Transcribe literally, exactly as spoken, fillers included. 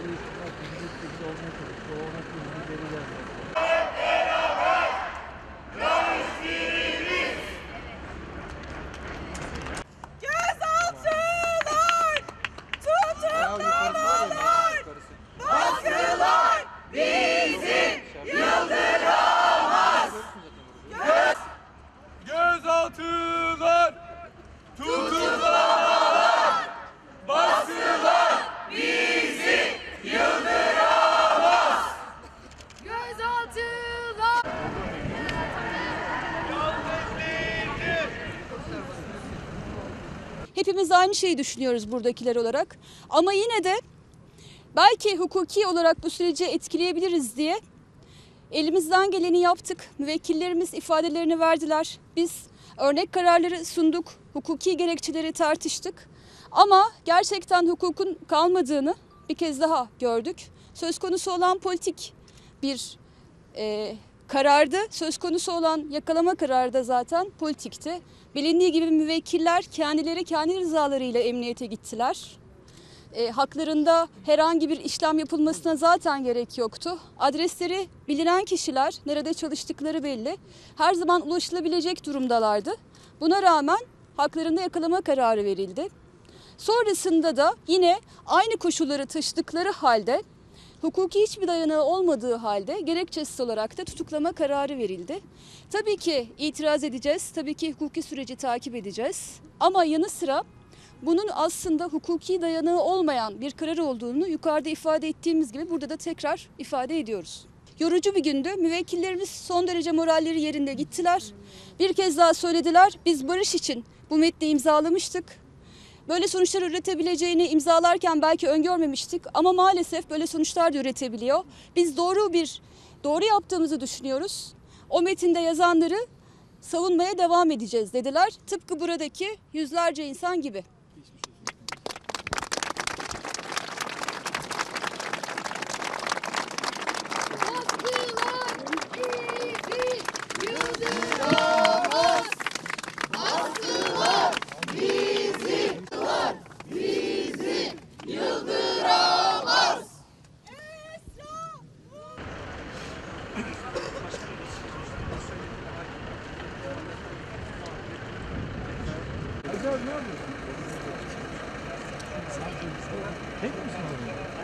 değiştirmek, hizmet gibi olmaya çalıştı. O ona kızdı, geri geldi. Gözaltılar! Tutuklamalar! Baskılar bizi yıldıramaz! Göz... Gözaltılar! Tutuklamalar! Baskılar bizi yıldıramaz! Gözaltılar! Hepimiz aynı şeyi düşünüyoruz buradakiler olarak. Ama yine de belki hukuki olarak bu süreci etkileyebiliriz diye elimizden geleni yaptık. Müvekkillerimiz ifadelerini verdiler. Biz örnek kararları sunduk. Hukuki gerekçeleri tartıştık. Ama gerçekten hukukun kalmadığını bir kez daha gördük. Söz konusu olan politik bir e, karardı. Söz konusu olan yakalama kararı da zaten politikti. Bilindiği gibi müvekkiller kendileri kendi rızalarıyla emniyete gittiler. E, haklarında herhangi bir işlem yapılmasına zaten gerek yoktu. Adresleri bilinen kişiler, nerede çalıştıkları belli. Her zaman ulaşılabilecek durumdalardı. Buna rağmen haklarında yakalama kararı verildi. Sonrasında da yine aynı koşulları taşıdıkları halde, hukuki hiçbir dayanağı olmadığı halde gerekçesiz olarak da tutuklama kararı verildi. Tabii ki itiraz edeceğiz, tabii ki hukuki süreci takip edeceğiz. Ama yanı sıra bunun aslında hukuki dayanağı olmayan bir karar olduğunu yukarıda ifade ettiğimiz gibi burada da tekrar ifade ediyoruz. Yorucu bir gündü. Müvekkillerimiz son derece moralleri yerinde gittiler. Bir kez daha söylediler, biz barış için bu metni imzalamıştık. Böyle sonuçlar üretebileceğini imzalarken belki öngörmemiştik ama maalesef böyle sonuçlar da üretebiliyor. Biz doğru bir doğru yaptığımızı düşünüyoruz. O metinde yazanları savunmaya devam edeceğiz dediler. Tıpkı buradaki yüzlerce insan gibi. Acaba ne yapıyorsun? Tek misin orada?